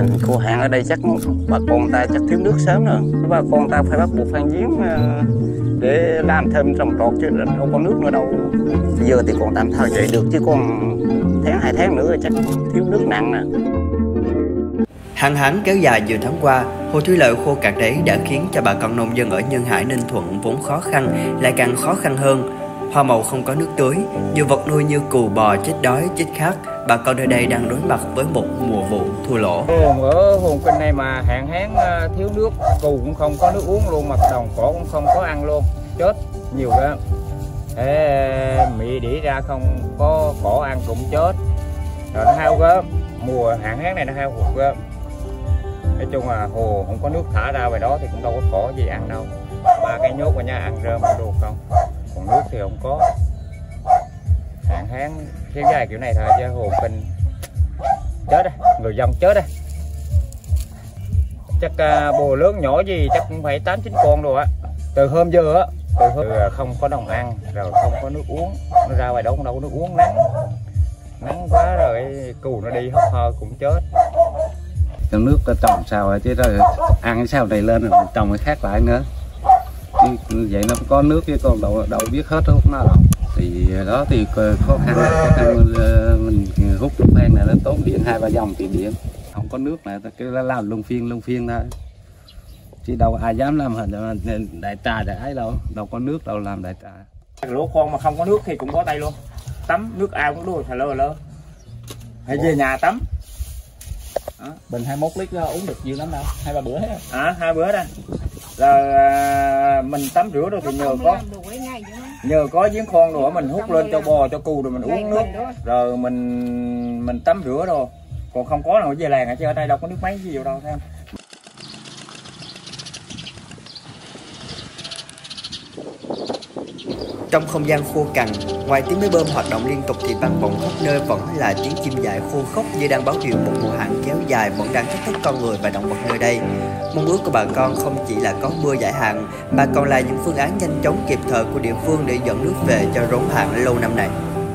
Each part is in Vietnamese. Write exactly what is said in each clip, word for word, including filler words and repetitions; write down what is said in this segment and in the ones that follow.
khô hạn ở đây chắc bà con ta chắc thiếu nước sớm nữa, bà con ta phải bắt buộc khoan giếng để làm thêm trồng trọt chứ đâu có nước nữa đâu. Bây giờ thì còn tạm thời chạy được chứ còn tháng hai tháng nữa chắc thiếu nước nặng nè. Hạn hán kéo dài nhiều tháng qua, hồ thủy lợi khô cạn đáy đã khiến cho bà con nông dân ở Nhân Hải, Ninh Thuận vốn khó khăn lại càng khó khăn hơn. Hoa màu không có nước tưới, nhiều vật nuôi như cừu bò chết đói chết khát, bà con nơi đây đang đối mặt với một mùa vụ thua lỗ. Ở vùng kênh này mà hạn hán thiếu nước, cừu cũng không có nước uống luôn, mặt đồng cỏ cũng không có ăn luôn, chết nhiều đó. Ê, mị đĩ ra không có cỏ ăn cũng chết, rồi nó hao gớm. Mùa hạn hán này nó hao hụt gớm. Nói chung là hồ không có nước thả ra về đó thì cũng đâu có cỏ gì ăn đâu. Ba cái nhốt ở nhà ăn rơm được không, còn nước thì không có. Hạn hán kéo dài kiểu này thôi chứ hồ kênh chết đây, người dân chết đây. Chắc uh, bồ lớn nhỏ gì chắc cũng phải tám chín con rồi á. Từ hôm giờ á, từ hôm giờ không có đồng ăn, rồi không có nước uống, nó ra ngoài đó cũng đâu có nước uống, nắng nắng quá rồi cừu nó đi hốc hơ cũng chết. Cái nước trồng sao chứ rồi ăn cái sao này lên rồi trồng cái khác lại nữa. Như vậy nó có nước với con đậu đậu biết hết lúc nó đâu. Thì đó thì khó khăn, khó khăn mình hút lúc hang này nó tốn điện hai ba dòng tiền điện, không có nước này cái làm luân phiên luân phiên thôi, chứ đâu ai dám làm hình đại trà đại ấy đâu, đâu có nước đâu làm đại trà. Lúa con mà không có nước thì cũng có tay luôn, tắm nước ao cũng đuổi thà lơ lơ, hay về nhà tắm. Đó. Bình hai mươi mốt lít uống được nhiều lắm đâu, hai ba bữa hết. À, hai bữa đây. Rồi à, mình tắm rửa rồi thì nhờ có nhờ có giếng khoan nữa mình hút lên cho bò cho cừu rồi mình uống nước, rồi mình mình tắm rửa rồi, còn không có nào về làng chứ ở đây đâu có nước máy gì đâu thấy không. Trong không gian khô cằn, ngoài tiếng máy bơm hoạt động liên tục thì vang vọng khắp nơi vẫn là tiếng chim dại khô khốc như đang báo hiệu một mùa hạn kéo dài vẫn đang thách thức con người và động vật nơi đây. Mong ước của bà con không chỉ là có mưa giải hạn mà còn là những phương án nhanh chóng kịp thời của địa phương để dẫn nước về cho rốn hạn lâu năm này.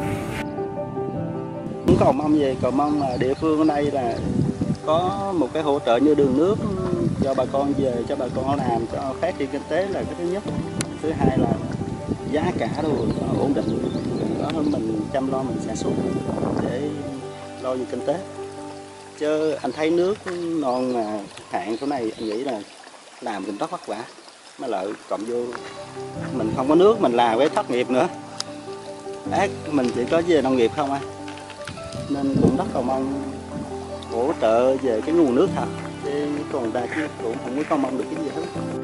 Cũng cầu mong gì, cầu mong là địa phương ở đây là có một cái hỗ trợ như đường nước cho bà con về, cho bà con làm cho phát triển kinh tế là cái thứ nhất. Thứ hai là giá cả đồ ổn định, đó mình chăm lo mình sản xuất để lo về kinh tế. Chứ anh thấy nước non mà hạn chỗ này anh nghĩ là làm cũng rất vất vả, mà lợi cộng vô mình không có nước mình làm với thất nghiệp nữa, ác mình chỉ có về nông nghiệp không à, nên cũng rất cầu mong hỗ trợ về cái nguồn nước thật, chứ còn ta chứ cũng không có mong được cái gì hết.